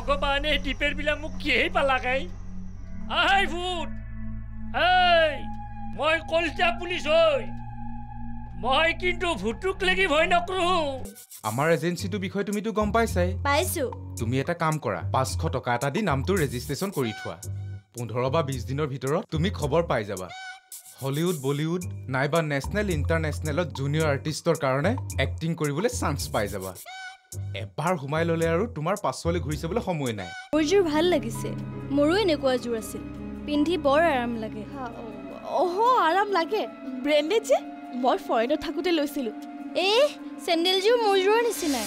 ভগৱানে টিপেৰ বিলাক মোক কিহেই পালাকাই আহাই ভূত এই মই কলতা পুলিচ হয় মই কিন্তু ভূতুক লাগি ভয় নকৰো আমাৰ এজেন্সিটো বিষয় তুমিতো গম পাইছাই পাইছো তুমি এটা কাম কৰা 500 টকা এটা দি নামটো ৰেজিষ্ট্ৰেচন কৰি থোৱা 15 বা 20 দিনৰ ভিতৰত তুমি খবৰ পাই যাবা হলিউড বলিউড নাইবা নেশনেল ইন্টাৰনেশনেলত জুনিয়ৰ আৰ্টিষ্টৰ কাৰণে এক্টিং কৰিবলৈ চান্স পাই যাবা এবাৰ ঘুমাই ললে আৰু তোমাৰ পাছলৈ ঘূৰি চাবলৈ সময় নাই মোৰ জোৰ ভাল লাগিছে মোৰো এনেকুৱা জোৰ আছিল পিন্ধি বৰ আৰাম লাগে অহ আৰাম লাগে ব্ৰেণ্ডেড যে মই ফৰেনত থাকোতে লৈছিলো চেণ্ডেলযোৰ মোৰ জোৰৰ নিচিনাই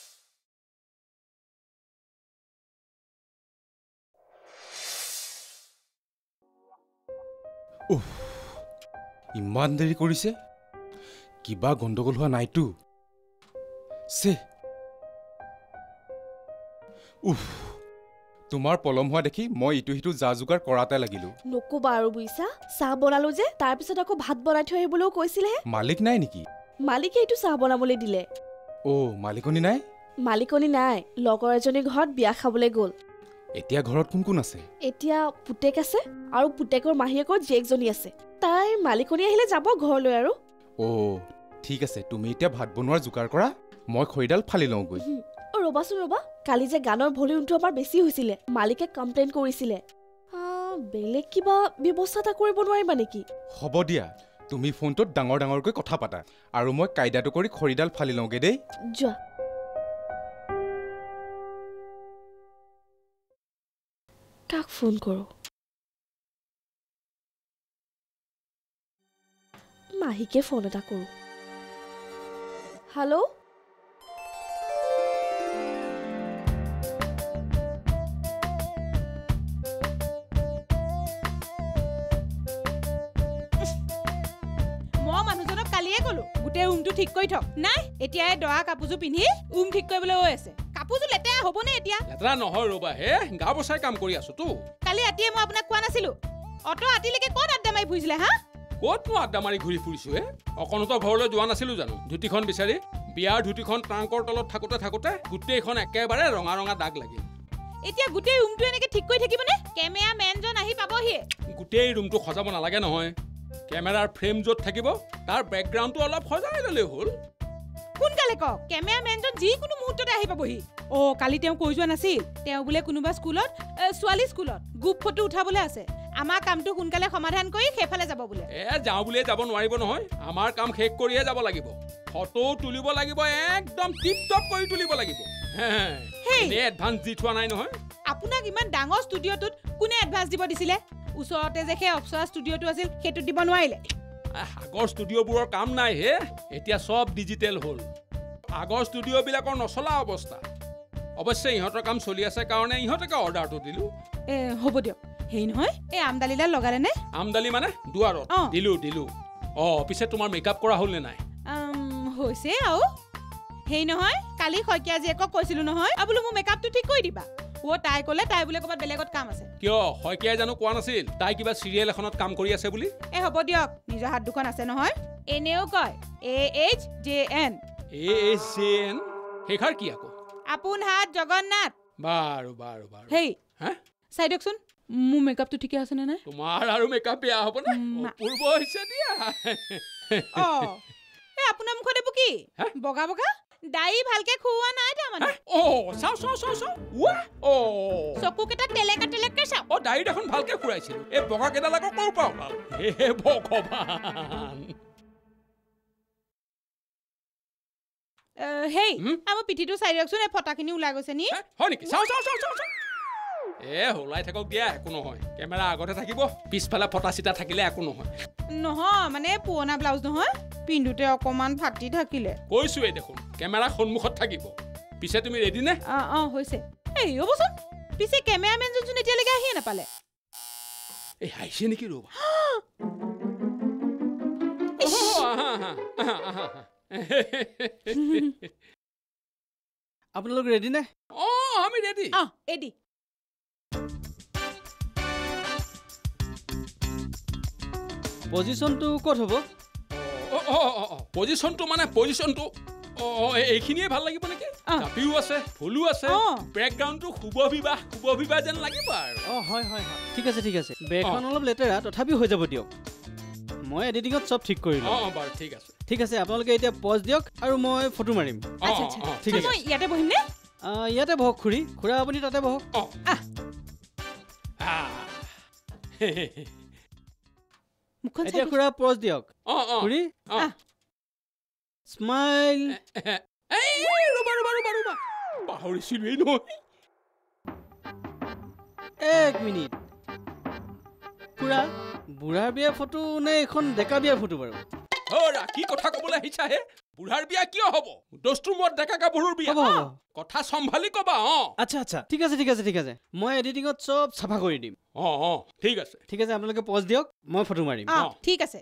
ইমান দেৰি কৰিছে কিবা গণ্ডগোল হোৱা নাইতো সে তোমাৰ পলম হোৱা দেখি মই ইটো সিটো যা যোগাৰ কৰাতে লাগিলো নকবা আৰু বুইছা চাহ বনালো যে তাৰ পিছত আকৌ ভাত বনাই থৈ আহিবলৈও কৈছিলে মালিক নাই নেকি মালিকে এইটো চাহ বনাবলৈ দিলে মালিকনি নাই মালিকনি নাই লগৰ এজনী ঘৰত বিয়া খাবলৈ গ'ল এতিয়া ঘৰত কোন কোন আছে এতিয়া পুতেক আছে আৰু পুতেকৰ মাহীয়েকৰ জীয়েকজনী আছে তাই মালিকনি আহিলে যাব ঘৰলৈ আৰু ঠিক আছে তুমি এতিয়া ভাত বনোৱাৰ যোগাৰ কৰা মই খৰিডাল ফালি লওঁ গৈ ৰবাচোন ৰবা কালি যে গানৰ ভলিউমটো আমাৰ বেছি হৈছিলে মালিকে কমপ্লেইন কৰিছিলে বেলেগ কিবা ব্যৱস্থা এটা কৰিব নোৱাৰিবা নেকি হ'ব দিয়া তুমি ফোনটোত ডাঙৰ ডাঙৰকৈ কথা পাতা আৰু মই কাইদাটো কৰি খৰিডাল ফালি লওঁগে দেই যোৱা কাক ফোন কৰো মাহিকে ফোন এটা কৰো হেল্ল' গোটেই ৰুমটো ঠিক কৰি থক নাই এতিয়া দৰা কাপোৰযোৰ পিন্ধি ৰুম ঠিক কৰিবলৈ হৈ আছে কাপোৰযোৰ লেতেৰা হ'বনে এতিয়া লেতেৰা নহয় ৰবা হে গা বচাই কাম কৰি আছো তো কালি ৰাতিয়ে মই আপোনাক কোৱা নাছিলো অটো আতিলৈকে ক'ত আড্ডা মাৰি ফুৰিছিলে হা ক'তনো আড্ডা মাৰি ঘূৰি ফুৰিছো হে অকণতো ঘৰলৈ যোৱা নাছিলো জানো ধুতিখন বিচাৰি বিয়াৰ ধুতিখন ট্ৰাংকৰ তলত থাকোতে গোটেইখন একেবাৰে ৰঙা ৰঙা দাগ লাগিল এতিয়া গোটেই ৰুমটো এনেকে ঠিক কৰি থাকিবনে কেমেৰা মেনজন আহি পাবহি গোটেই ৰুমটো সজাব নালাগে নহয় কেমেৰাৰ ফ্ৰেম য'ত থাকিব তাৰ বেকগ্ৰাউণ্ডটো অলপ সজাই ল'লে হ'ল কোনকালে কওক কেমেৰা মেনজন যিকোনো মুহূৰ্ততে আহি পাবহি কালি তেওঁ কৈ যোৱা নাছিল তেওঁ বোলে কোনোবা স্কুলত ছোৱালী স্কুলত গ্ৰুপ ফটো উঠাবলৈ আছে আমাৰ কামটো সোনকালে সমাধান কৰি সেইফালে যাব বোলে যাওঁ বুলিয়ে যাব নোৱাৰিব নহয় আমাৰ কাম শেষ কৰিয়ে যাব লাগিব ফটো তুলিব লাগিব একদম টিপ টপ কৰি তুলিব লাগিব এডভান্স দি থোৱা নাই নহয় আপোনাক ইমান ডাঙৰ ষ্টুডিঅ'টোত কোনে এডভান্স দিব দিছিলে ওচৰতে যে সেই অপচৰা ষ্টুডিঅ'টো আছিল সেইটো দিব নোৱাৰিলে আগৰ ষ্টুডিঅ'বোৰৰ কাম নাই হে এতিয়া চব ডিজিটেল হ'ল আগৰ ষ্টুডিঅ'বিলাকৰ নচলা অৱস্থা অৱশ্যে ইহঁতৰ কাম চলি আছে কাৰণে ইহঁতকে অৰ্ডাৰটো দিলো হ'ব দিয়ক হেই নহয় এই আমদালিডাল লগালে নে আমদালি মানে দুৱাৰত দিলো পিছে তোমাৰ মেকআপ কৰা হ'ল নে নাই হৈছে আৰু হেই নহয় কালি শইকীয়া জীয়েকক কৈছিলো নহয় বোলো মোৰ মেকআপটো ঠিক কৰি দিবা তাই ক'লে তাই বোলে ক'ৰবাত বেলেগত কাম আছে কিয় শইকীয়াই জানো কোৱা নাছিল তাই কিবা চিৰিয়েল এখনত কাম কৰি আছে বুলি হ'ব দিয়ক নিজৰ হাত দুখন আছে নহয় এনেও কয় AHJN সেইখাৰ কি আকৌ আপোন হাত জগন্নাথ বাৰু হেই চাই দিয়কচোন মোৰ মেকআপটো ঠিকে আছে নে নাই তোমাৰ আৰু মেকআপ বেয়া হ'ব নে অপূৰ্ব হৈছে দিয়া আপোনাৰ মুখত এইবোৰ কি বগা বগা দাড়ি ভালকে খুওৱা নাই তাৰমানে চাও চকু কেইটা তেলেকা চাও দাড়ি দেখোন ভালকে খুৰাইছিলো এই বগা কেইডাল আকৌ ক'ৰ পৰা ওলাল হে ভগৱান হেই আমাৰ পিঠিটো চাই দিয়কচোন এই ফটাখিনি ওলাই গৈছে নি হয় নেকি চাও ওলাই থাকক দিয়া একো নহয় কেমেৰা আগতে থাকিব পিছফালে ফটা চিটা থাকিলে একো নহয় মানে পুৰণা ব্লাউজ নহয় পিন্ধুতে অকমান ফাটি থাকিলে কৈছোৱে দেখোন কেমেৰা সন্মুখত থাকিব পিছে তুমি ৰেডি নে হৈছে হ'বচোন পিছে কেমেৰামেন যোন এতিয়ালৈকে আহিয়ে নাপালে আহিছে নেকি ৰ'বা আপোনালোক ৰেডি নে আমি ৰেডি এডি পজিশ্যনটো ক'ত হ'ব পজিশ্যনটো মানে পজিশ্যনটো এইখিনিয়ে ভাল লাগিব নেকি জাপিও আছে ফুলো আছে বেকগ্ৰাউণ্ডটো শুভ বিবাহ যেন লাগিব আৰু হয় ঠিক আছে বেগখন অলপ লেতেৰা তথাপিও হৈ যাব দিয়ক মই এডিটিঙত চব ঠিক কৰিলো বাৰু ঠিক আছে আপোনালোকে এতিয়া পজ দিয়ক আৰু মই ফটো মাৰিম ঠিক আছে ইয়াতে বহিম নে ইয়াতে বহক খুৰা আপুনি তাতে বহক এতিয়া খুৰা পজ দিয়ক খুৰী স্মাইল পাহৰিছিলোৱেই নহয় 1 মিনিট খুৰা বুঢ়াৰ বিয়াৰ ফটো নে এখন ডেকা বিয়াৰ ফটো বাৰু কি কথা ক'বলৈ আহিছা হে বুঢ়াৰ বিয়া কিয় হ'ব দস্তুৰ মত ডেকা গাভৰুৰ বিয়া কথা চম্ভালি ক'বা আচ্ছা ঠিক আছে মই এডিটিঙত চব চাফা কৰি দিম ঠিক আছে আপোনালোকে পজ দিয়ক মই ফটো মাৰিম ঠিক আছে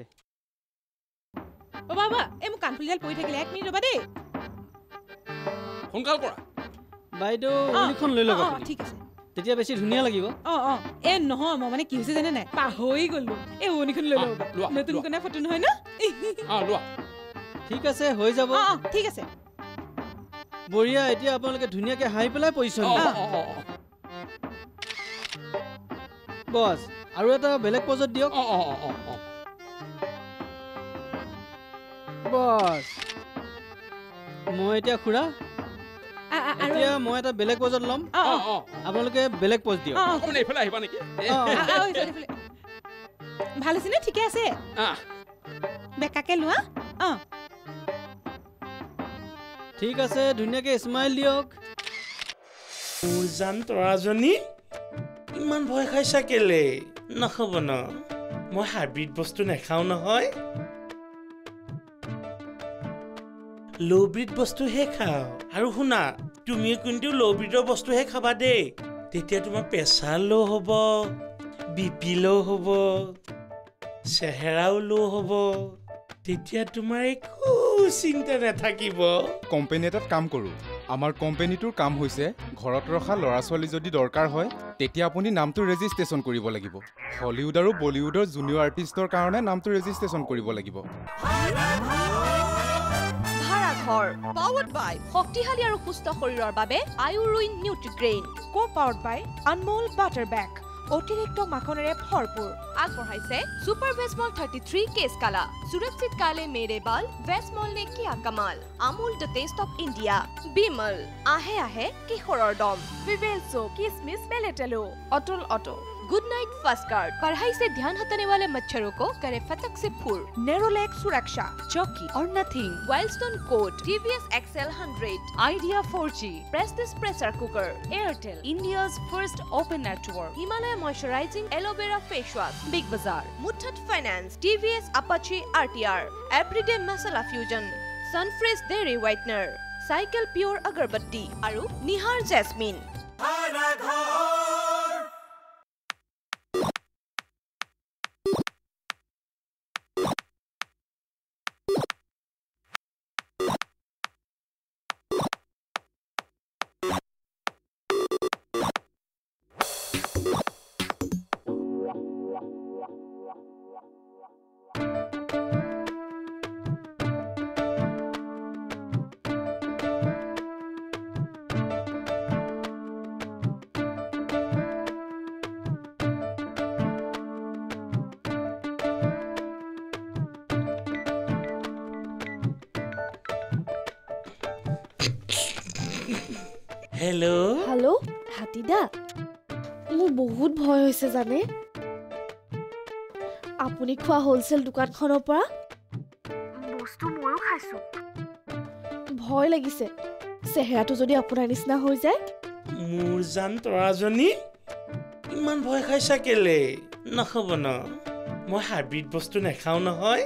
বাবা এই মোক কাণফুলিডাল পৰি থাকিলে 1 মিনিট ৰ'বা দেই সোনকাল কৰা বাইদেউ উলিখন লৈ লওক ঠিক আছে তেতিয়া বেছি ধুনীয়া লাগিব এ নহয় মই মানে কি হৈছে জানে নাই পাহৰি গলো এই উনিখন লৈ লওক নতুন কোনে ফটো নহয় ন লোৱা ঠিক আছে হৈ যাব ঠিক আছে বঢ়িয়া এতিয়া আপোনালোকে ধুনীয়াকে হাঁহি পেলাই পজিশ্যন বছ আৰু এটা বেলেগ পজত দিয়ক বছ মই এতিয়া খুৰা এতিয়া মই এটা বেলেগ পজত ল'ম আপোনালোকে বেলেগ পজ দিয়ক এইফালে আহিবা নেকি ভাল হৈছে নে ঠিকে আছে বেকাকে লোৱা ঠিক আছে ধুনীয়াকে স্মাইল দিয়ক মোৰ জান তৰাজনী ইমান ভয় খাইছা কেলে নহ'ব ন মই হাইব্ৰিড বস্তু নাখাওঁ নহয় লৌব্ৰিড বস্তুহে খাওঁ আৰু শুনা তুমি কিন্তু লৌব্ৰিডৰ বস্তুহে খাবা দেই তেতিয়া তোমাৰ প্ৰেছাৰ ল' হ'ব বিপি ল' হ'ব চেহেৰাও ল' হ'ব তেতিয়া তোমাৰ একো চিন্তা নাথাকিব কোম্পানী এটাত কাম কৰোঁ আমাৰ কোম্পানীটোৰ কাম হৈছে ঘৰত ৰখা ল'ৰা ছোৱালী যদি দৰকাৰ হয় তেতিয়া আপুনি নামটো ৰেজিষ্ট্ৰেশ্যন কৰিব লাগিব হলিউড আৰু বলিউডৰ জুনিয়ৰ আৰ্টিষ্টৰ কাৰণে নামটো ৰেজিষ্ট্ৰেশ্যন কৰিব লাগিব ভাড়াঘৰ পাৱাৰ্ড বাই শক্তিশালী আৰু সুস্থ শৰীৰৰ বাবে আয়ুৰুইন Nutrigrain powered by Anmol butter বেগ অতিৰিক্ত মাখনেৰে ভৰপূৰ আগবঢ়াইছে সুপাৰ ভেজমল 33 কেছ কালা সুৰক্ষিত কালে মেৰে বাল ভেজমল নে কিয়া কমাল Amul the taste of India Vimal আহে কিশোৰৰ দম विवेल्सो किसमिस मेलेटेलो অটল auto Good Knight first guard पढ़ाई से ध्यान हटाने वाले मच्छरों को करे फतक से फूर नेरोलैक सुरक्षा चौकी और Nothing Wild Stone Code TVS XL 100 Idea 4G Prestige pressure cooker Airtel India's first open network Himalaya moisturising aloe vera face wash Big Bazaar Muthoot Finance TVS Apache RTR Everyday masala Fusion Sunfresh dairy whitener Cycle Pure agarbatti और निहार jasmine hello' হাতীদা মোৰ বহুত ভয় হৈছে জানে আপুনি খোৱা wholesale দোকানখনৰ পৰা বস্তু ময়ো খাইছো ভয় লাগিছে চেহেৰাটো যদি আপোনাৰ নিচিনা হৈ যায় মোৰ জান তৰাজনী ইমান ভয় খাইছা কেলে নহ'ব ন মই হাইব্ৰিড বস্তু নাখাওঁ নহয়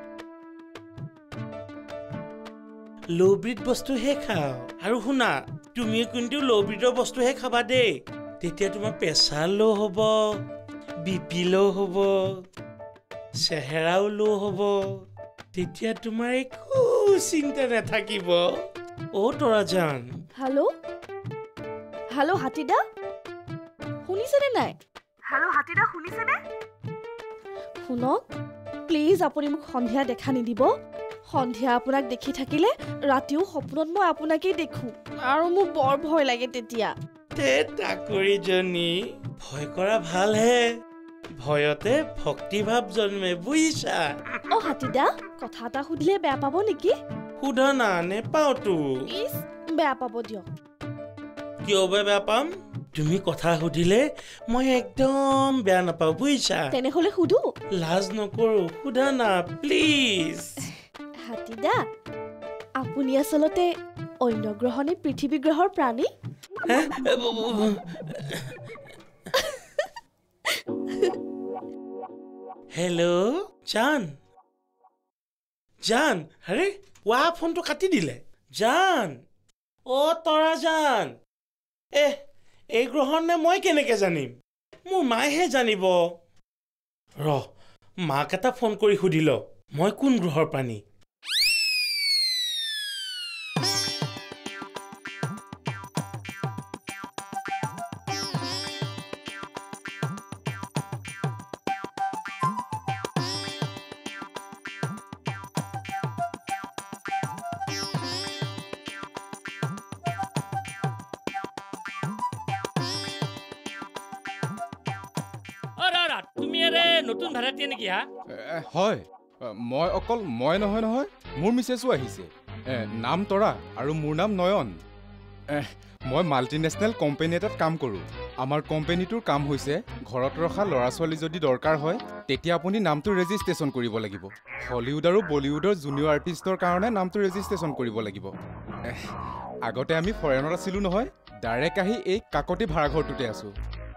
লৌব্ৰিড বস্তুহে খাওঁ আৰু শুনা তুমি কিন্তু লৌব্ৰিডৰ বস্তুহে খাবা দেই তেতিয়া তোমাৰ প্ৰেছাৰ ল' হ'ব বিপি ল' হ'ব চেহেৰাও ল' হ'ব তেতিয়া তোমাৰ একো চিন্তা নাথাকিব তৰাজান হেল্ল' হাতীদা শুনিছেনে নাই শুনক প্লিজ আপুনি মোক সন্ধিয়া দেখা নিদিব সন্ধিয়া আপোনাক দেখি থাকিলে ৰাতিও সপোনত মই আপোনাকেই দেখো আৰু মোৰ বৰ ভয় লাগে তেতিয়া তাকৰিজনী ভয় কৰা ভালহে ভয়তে ভক্তিভাৱ জন্মে বুজিছা হাতীদা কথা এটা সুধিলে বেয়া পাব নেকি সুধা না নেপাওতো বেয়া পাব দিয়ক কিয় বেয়া পাম তুমি কথা সুধিলে মই একদম বেয়া নাপাওঁ বুজিছা তেনেহলে সুধো লাজ নকৰো সুধা না প্লিজ হাতীদা আপুনি আচলতে অন্য গ্ৰহ নে পৃথিৱী গ্ৰহৰ প্ৰাণী হেল্ল' জান জান আৰে ৱা ফোনটো কাটি দিলে জান তৰা জান এই গ্ৰহৰ নে মই কেনেকে জানিম মোৰ মায়েহে জানিব মাক এটা ফোন কৰি সুধিল মই কোন গ্ৰহৰ প্ৰাণী নতুন ভাড়াটিয়া নেকি হা হয় মই নহয় মোৰ মিছেছো আহিছে নাম তৰা আৰু মোৰ নাম নয়ন মই মাল্টিনেশ্যনেল কোম্পানী এটাত কাম কৰোঁ আমাৰ কোম্পানীটোৰ কাম হৈছে ঘৰত ৰখা ল'ৰা ছোৱালী যদি দৰকাৰ হয় তেতিয়া আপুনি নামটো ৰেজিষ্ট্ৰেশ্যন কৰিব লাগিব হলিউড আৰু বলিউডৰ জুনিয়ৰ আৰ্টিষ্টৰ কাৰণে নামটো ৰেজিষ্ট্ৰেশ্যন কৰিব লাগিব আগতে আমি ফৰেনত আছিলোঁ নহয় ডাইৰেক্ট আহি এই কাকতি ভাড়াঘৰটোতে আছোঁ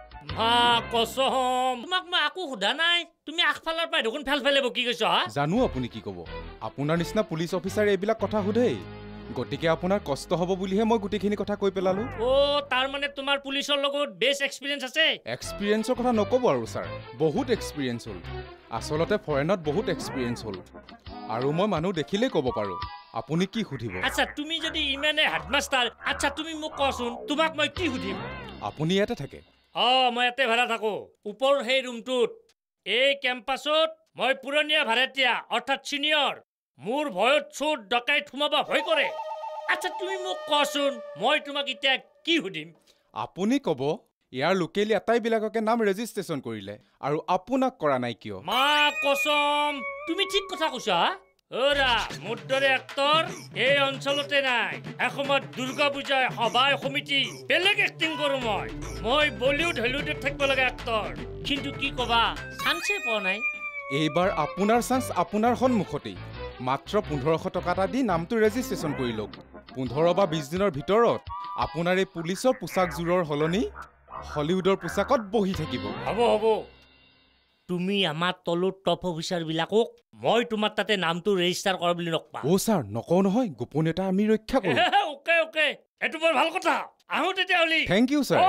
তোমাক মই আকৌ সোধা নাই তুমি আগফালৰ পৰা দেখোন ফেলফেলে বকি গৈছা জানো আপুনি কি ক'ব আপোনাৰ নিচিনা পুলিচ অফিচাৰে এইবিলাক কথা সোধেই গতিকে আপোনাৰ কষ্ট হ'ব বুলিহে মই গোটেইখিনি কথা কৈ পেলালোঁ তাৰ মানে তোমাৰ পুলিচৰ লগত বেছ এক্সপিৰিয়েঞ্চ আছে এক্সপিৰিয়েঞ্চৰ কথা নক'ব আৰু ছাৰ বহুত এক্সপিৰিয়েঞ্চ হ'ল আচলতে ফৰেনত বহুত এক্সপিৰিয়েঞ্চ হ'ল আৰু মই মানুহ দেখিলেই ক'ব পাৰোঁ আপুনি কি সুধিব আচ্ছা তুমি যদি ইমানে হেডমাষ্টাৰ আচ্ছা তুমি মোক কোৱাচোন তোমাক মই কি সুধিম আপুনি ইয়াতে থাকে মই ইয়াতে ভাড়া থাকোঁ ওপৰৰ সেই ৰুমটোত এই কেম্পাছত মই পুৰণীয়া ভাড়াতীয়া অৰ্থাৎ ছিনিয়ৰ মোৰ ভয়ত চোৰ ডকাইত সোমাব ভয় কৰে আচ্ছা তুমি মোক কোৱাচোন মই তোমাক এতিয়া কি সুধিম আপুনি ক'ব ইয়াৰ লোকেল আটাইবিলাককে নাম ৰেজিষ্ট্ৰেশ্যন কৰিলে আৰু আপোনাক কৰা নাই কিয় মা কসম তুমি ঠিক কথা কৈছা মোৰ দৰে এক্টৰ এই অঞ্চলতে নাই এসময়ত দুৰ্গা পূজাই সভাই সমিতি বেলেগ এক্টিং কৰোঁ মই বলিউড হলিউডত থাকিব লগা এক্টৰ কিন্তু কি ক'বা চান্সে পোৱা নাই এইবাৰ আপোনাৰ চান্স আপোনাৰ সন্মুখতেই মাত্ৰ 1500 টকা এটা দি নামটো ৰেজিষ্ট্ৰেশ্যন কৰি লওক 15 বা 20 দিনৰ ভিতৰত আপোনাৰ এই পুলিচৰ পোচাকযোৰৰ সলনি হলিউডৰ পোচাকত বহি থাকিব হ'ব তুমি আমাৰ তলৰ টপ অফিচাৰবিলাকক মই তোমাৰ তাতে নামটো ৰেজিষ্টাৰ কৰা বুলি নকবা ছাৰ নকওঁ নহয় গোপনীয়তা আমি ৰক্ষা কৰোঁ ওকে এইটো বৰ ভাল কথা আহোঁ তেতিয়াহ'লে থেংক ইউ ছাৰ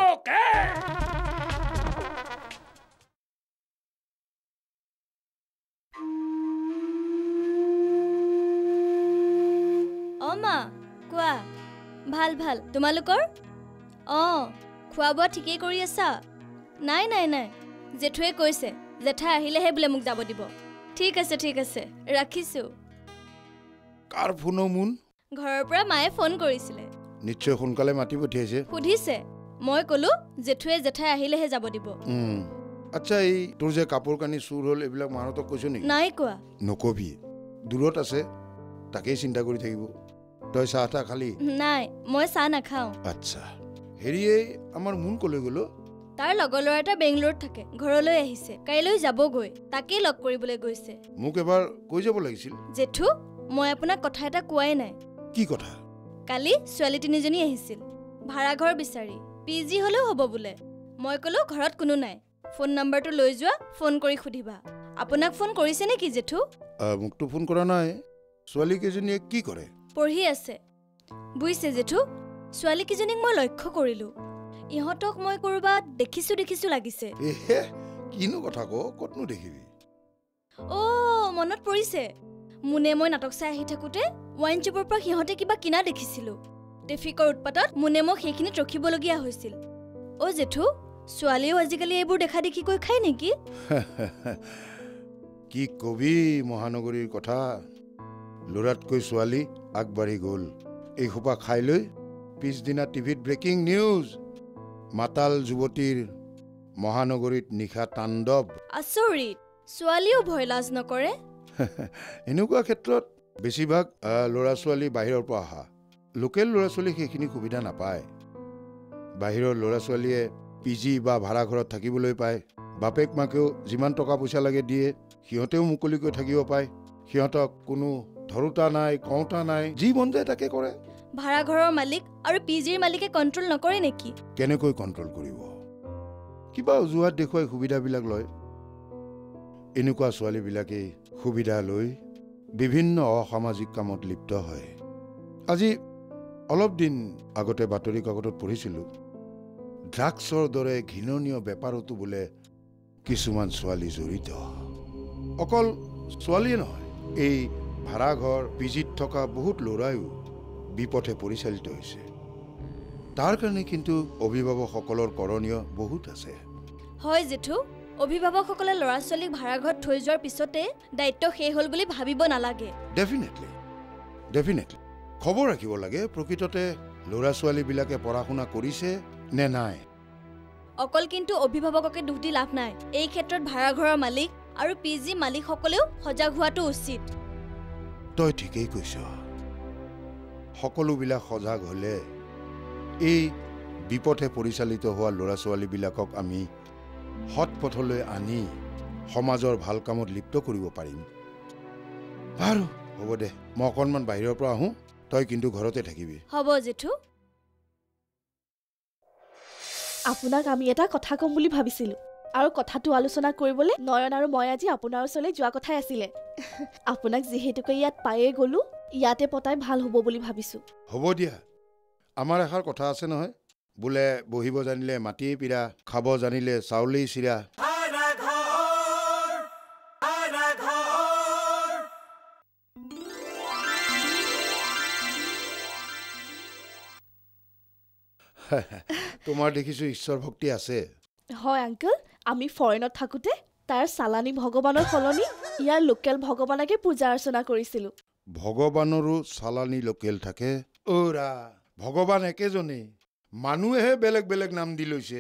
মা কোৱা ভাল তোমালোকৰ খোৱা বোৱা ঠিকেই কৰি আছা নাই জেঠুৱে কৈছে জেঠাই আহিলেহে বোলে মোক যাব দিব ঠিক আছে ৰাখিছোঁ কাৰ ফোন মুন ঘৰৰ পৰা মায়ে ফোন কৰিছিলে নিশ্চয় সোনকালে মাতি পঠিয়াইছে সুধিছে মই ক'লো জেঠুৱে জেঠাই আহিলেহে যাব দিব আচ্ছা এই তোৰ যে কাপোৰ কানি চুৰ হ'ল এইবিলাক মানুহক কৈছো নেকি নাই কোৱা নকবি দূৰত আছে তাকেই চিন্তা কৰি থাকিব তই চাহ তা খালি নাই মই চাহ নাখাওঁ আচ্ছা হেৰিয়ে আমাৰ মুন কলৈ গ'লো তাৰ লগৰ ল'ৰা এটা বেংগলোৰত থাকে ঘৰলৈ আহিছে কাইলৈ যাবগৈ তাকেই লগ কৰিবলৈ গৈছে মোক এবাৰ কৈ যাব লাগিছিল জেঠু মই আপোনাক কথা এটা কোৱাই নাই কি কথা কালি ছোৱালী তিনিজনী আহিছিল ভাড়াঘৰ বিচাৰি পিজি হ'লেও হ'ব বোলে মই ক'লো ঘৰত কোনো নাই ফোন নম্বৰটো লৈ যোৱা ফোন কৰি সুধিবা আপোনাক ফোন কৰিছে নেকি জেঠু মোকতো ফোন কৰা নাই ছোৱালী কেইজনীয়ে কি কৰে পঢ়ি আছে বুজিছে জেঠু ছোৱালী কেইজনীক মই লক্ষ্য কৰিলো ইহঁতক মই কৰবাত দেখিছো লাগিছে কিনো কথা কতনো দেখিবি মনত পৰিছে মুনে মই নাটক চাই আহি থাকোতে ৱাইন শ্বপৰ পৰা সিহঁতে কিবা কিনা দেখিছিলো ট্ৰেফিকৰ উৎপাতত মুনে মোক সেইখিনিত ৰখিবলগীয়া হৈছিল জেঠু ছোৱালীও আজিকালি এইবোৰ দেখা দেখি কৈ খায় নেকি কি কবি মহানগৰীৰ কথা ল'ৰাতকৈ ছোৱালী আগবাঢ়ি গ'ল। এই সোপা খাই লৈ পিছদিনা টিভিত ব্ৰেকিং নিউজ, মাতাল যুৱতীৰ মহানগৰীত নিশা তাণ্ডৱ। আচৰিত, ছোৱালীও ভয় লাজ নকৰে। এনেকুৱা ক্ষেত্ৰত বেছিভাগ ল'ৰা ছোৱালী বাহিৰৰ পৰা অহা। লোকেল ল'ৰা ছোৱালীক সেইখিনি সুবিধা নাপায়। বাহিৰৰ ল'ৰা ছোৱালীয়ে PG বা ভাড়া ঘৰত থাকিবলৈ পায়। বাপেক মাকেও যিমান টকা পইচা লাগে দিয়ে, সিহঁতেও মুকলিকৈ থাকিব পায়। সিহঁতক কোনো ধৰোতা নাই, কওঁতা নাই, যি মন যায় তাকে কৰে। ভাড়া ঘৰৰ মালিক আৰু PGৰ মালিকে কণ্ট্ৰল নকৰে নেকি? কেনেকৈ কণ্ট্ৰল কৰিব? কিবা অজুহাত দেখুৱাই সুবিধাবিলাক লয়। এনেকুৱা ছোৱালীবিলাকেই সুবিধা লৈ বিভিন্ন অসামাজিক কামত লিপ্ত হয়। আজি অলপ দিন আগতে বাতৰি কাকতত পঢ়িছিলোঁ, ড্ৰাগছৰ দৰে ঘৃণনীয় বেপাৰতো বোলে কিছুমান ছোৱালী জড়িত। অকল ছোৱালীয়ে নহয়, এই ভাড়াঘৰ PGত থকা বহুত ল'ৰাইও বিপথে পৰিচালিত হৈছে। তাৰ কাৰণে কিন্তু অভিভাৱকসকলৰ কৰণীয় বহুত আছে। হয় জেঠু, অভিভাৱকসকলে ল'ৰা ছোৱালীক ভাড়াঘৰত থৈ যোৱাৰ পিছতে দায়িত্ব শেষ হ'ল বুলি ভাবিব নালাগে। ডেফিনেটলি খবৰ ৰাখিব লাগে প্ৰকৃততে ল'ৰা ছোৱালীবিলাকে পঢ়া শুনা কৰিছে নে নাই। অকল কিন্তু অভিভাৱককে দোষ দি লাভ নাই। এই ক্ষেত্ৰত ভাড়াঘৰৰ মালিক আৰু PG মালিকসকলেও সজাগ হোৱাটো উচিত। তই ঠিকেই কৈছ। সকলোবিলাক সজাগ হ'লে এই বিপথে পৰিচালিত হোৱা ল'ৰা ছোৱালীবিলাকক আমি সৎ পথলৈ আনি সমাজৰ ভাল কামত লিপ্ত কৰিব পাৰিম। বাৰু হ'ব দে, মই অকণমান বাহিৰৰ পৰা আহোঁ, তই কিন্তু ঘৰতে থাকিবি। হ'ব জেঠু। আপোনাক আমি এটা কথা ক'ম বুলি ভাবিছিলোঁ, আৰু কথাটো আলোচনা কৰিবলৈ নয়ন আৰু মই আজি আপোনাৰ ওচৰলৈ যোৱা কথাই আছিলে। আপোনাক যিহেতুকে ইয়াত পায়ে গ'লো, ইয়াতে পতাই ভাল হ'ব বুলি ভাবিছোঁ। হ'ব দিয়া, আমাৰ এষাৰ কথা আছে নহয়, বোলে বহিব জানিলে মাটিয়েই পিৰা, খাব জানিলে চাউলেই চিৰা। তোমাৰ দেখিছোঁ ঈশ্বৰ ভক্তি আছে। হয় আংকল, আমি ফৰেনত থাকোঁতে তাৰ চালানী ভগৱানৰ সলনি ইয়াৰ লোকেল ভগৱানকে পূজা অৰ্চনা কৰিছিলোঁ। ভগৱানৰো চালানী লোকেল থাকে? অ'ৰা, ভগৱান একেজনেই, মানুহেহে বেলেগ বেলেগ নাম দি লৈছে।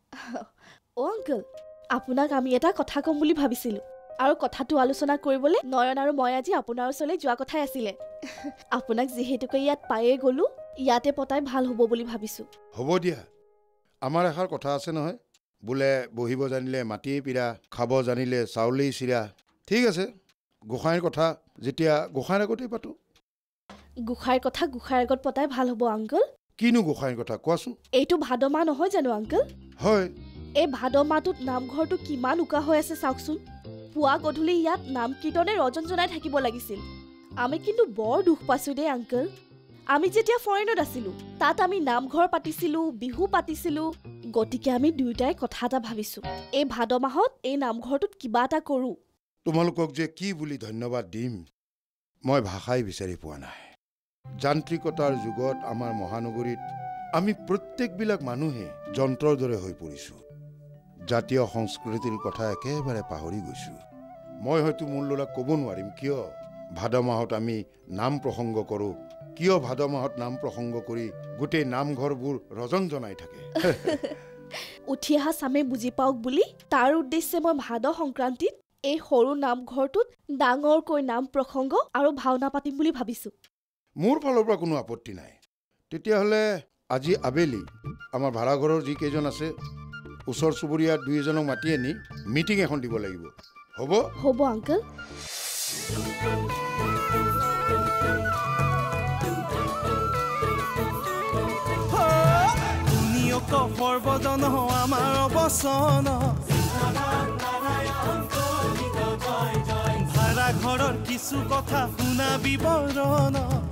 অ' আংকল, আপোনাক আমি এটা কথা ক'ম বুলি ভাবিছিলোঁ, আৰু কথাটো আলোচনা কৰিবলৈ নয়ন আৰু মই আজি আপোনাৰ ওচৰলৈ যোৱা কথাই আছিলে। আপোনাক যিহেতুকে ইয়াত পায়ে গ'লো, ইয়াতে পতাই ভাল হ'ব বুলি ভাবিছোঁ। হ'ব দিয়া, আমাৰ এষাৰ কথা আছে নহয়, বোলে বহিব জানিলে মাটিয়েই পিৰা, খাব জানিলে চাউলেই চিৰা। ঠিক আছে, গোসাঁইৰ কথা যেতিয়া গোসাঁইৰ আগতেই পাতো। গোসাঁইৰ কথা গোসাঁইৰ আগত পতাই ভাল হ'ব আংকল। কিনো গোসাঁইৰ কথা কোৱাচোন? এইটো ভাদ মাহ নহয় জানো আংকল? হয়। এই ভাদ মাহটোত নামঘৰটো কিমান উকা হৈ আছে চাওকচোন। পুৱা গধূলি ইয়াত নাম কীৰ্তনে ৰজন জনাই থাকিব লাগিছিল। আমি কিন্তু বৰ দুখ পাইছোঁ দেই আংকল। আমি যেতিয়া ফৰেনত আছিলোঁ, তাত আমি নামঘৰ পাতিছিলোঁ, বিহু পাতিছিলোঁ। গতিকে আমি দুয়োটাই কথা এটা ভাবিছোঁ, এই ভাদ মাহত এই নামঘৰটোত কিবা এটা কৰোঁ। তোমালোকক যে কি বুলি ধন্যবাদ দিম, মই ভাষাই বিচাৰি পোৱা নাই। যান্ত্ৰিকতাৰ যুগত আমাৰ মহানগৰীত আমি প্ৰত্যেকবিলাক মানুহে যন্ত্ৰৰ দৰে হৈ পৰিছোঁ। জাতীয় সংস্কৃতিৰ কথা একেবাৰে পাহৰি গৈছোঁ। মই হয়তো মোৰ ল'ৰাক ক'ব নোৱাৰিম কিয় ভাদ মাহত আমি নাম প্ৰসংগ কৰোঁ, কিয় ভাদ মাহত নাম প্ৰসংগ কৰি গোটেই নামঘৰবোৰ ৰজন জনাই থাকে। উঠি অহা চামে বুজি পাওক বুলি তাৰ উদ্দেশ্যে মই ভাদ সংক্ৰান্তিত এই সৰু নামঘৰটোত ডাঙৰকৈ নাম প্ৰসংগ আৰু ভাওনা পাতিম বুলি ভাবিছোঁ। মোৰ ফালৰ পৰা কোনো আপত্তি নাই। তেতিয়াহ'লে আজি আবেলি আমাৰ ভাড়াঘৰৰ যিকেইজন আছে, ওচৰ চুবুৰীয়া দুই এজনক মাতি আনি মিটিং এখন দিব লাগিব। হ'ব? হ'ব আংকল। সৰ্বজন আমাৰ অৱচন, ভাড়া ঘৰৰ কিছু কথা শুনা বিৱৰণ।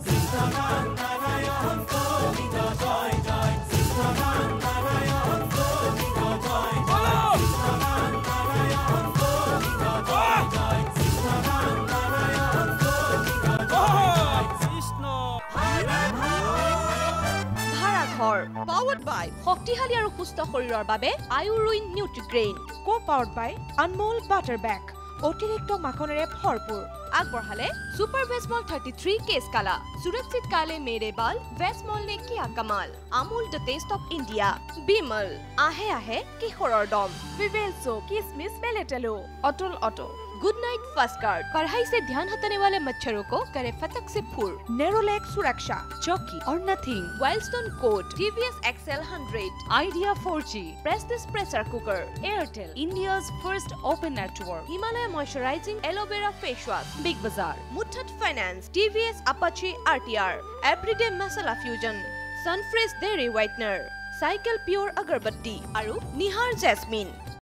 Powered by শক্তিশালী আৰু সুস্থ শৰীৰৰ বাবে আয়ুৰুইন Nutrigrain, Co-powered by Anmol Butter Bag, অতিৰিক্ত মাখনেৰে ভৰপূৰ আগবঢ়ালে সুপাৰ ভেজমল 33 কেছ কালা সুৰক্ষিত কালে মেৰে বাল ভেজমল নে কিয়া কমাল Amul the taste of India Vimal আহে আহে কিশোৰৰ দম विवेल सोप किसमिस मेलेटेलो अटल auto Good Knight first guard पढ़ाई से ध्यान हटाने वाले मच्छरों को करे फतक से फूर नेरोलैक सुरक्षा चौकी और Nothing Wild Stone Code TVS XL 100 Idea 4G Prestige pressure cooker Airtel India's first open network Himalaya moisturising aloe vera face wash Big Bazaar Muthoot Finance TVS Apache RTR Everyday masala Fusion Sunfresh dairy whitener Cycle Pure agarbatti और निहार jasmine